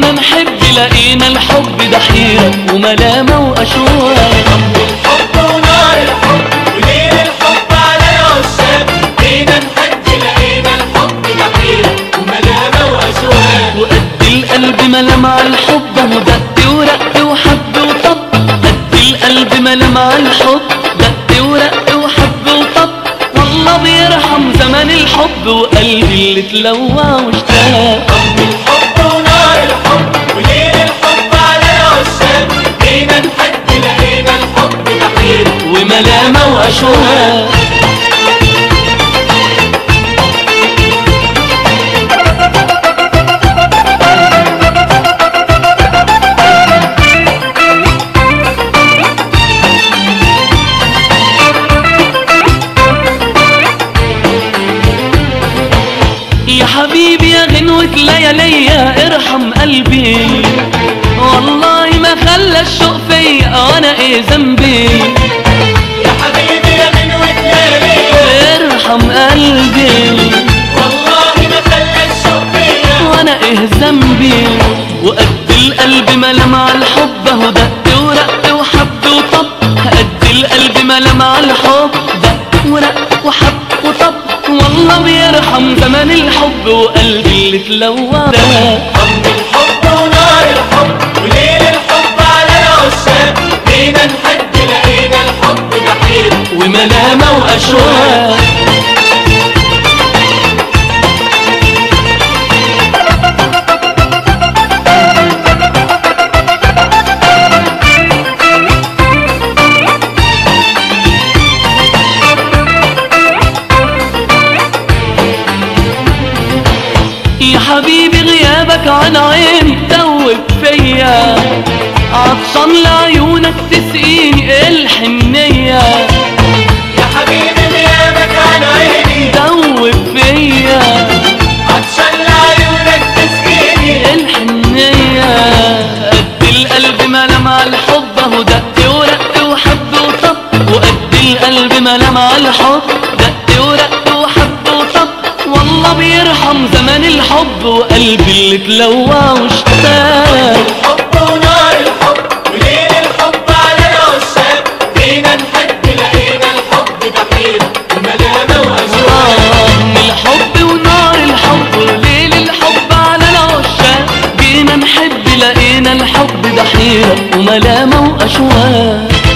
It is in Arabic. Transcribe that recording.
جينا نحب لقينا الحب ده حيرة وملامة وأشواق. رب الحب ونار الحب وليل الحب على العشاق، جينا نحب لقينا الحب ده حيرة وملامة وأشواق. وقد القلب ملامع الحب اهو دق ورق وحب وطب، قد القلب ملامع الحب دق ورق وحب وطب، والله بيرحم زمن الحب وقلبي اللي اتلوى واشتاق. رب الحب ونار الحب وليل الحب على العشاق، جينا نحب لقينا الحب ده حيرة وملامة وأشواق. يا حبيبي يا غنوة لياليا ارحم قلبي، والله ما خلى الشوق فيا وانا ايه ذنبي. يا حبيبي يا غنوة لياليا ارحم قلبي، والله ما خلى الشوق فيا وانا ايه ذنبي. وقد القلب ملامع الحب اهو دق ورق وحب وطب، قد القلب ملامع الحب دق ورق وحب وطب، والله بيرحم زمن الحب وقلبي اللي اتلوى. رب الحب ونار الحب وليل الحب على العشاق، جينا نحب لقينا الحب ده حيرة وملامة وأشواق. يا حبيبي غيابك عن عيني دوب فيا، عطشان لعيونك تسقيني الحنية. يا حبيبي غيابك عن عيني دوب فيا، عطشان لعيونك تسقيني الحنية. قد القلب ملامع الحب اهو دق ورق وحب وطب، وقد القلب ملامع الحب دق ورق وحب وطب، والله بيرحم زمن الحب وقلبي اللي اتلوى واشتاق. الحب ونار الحب وليل الحب على العشاق، جينا نحب لقينا الحب ده حيرة وملامة وأشواق. من الحب ونار الحب وليل الحب على العشاق، جينا نحب لقينا الحب ده حيرة وملامة وأشواق.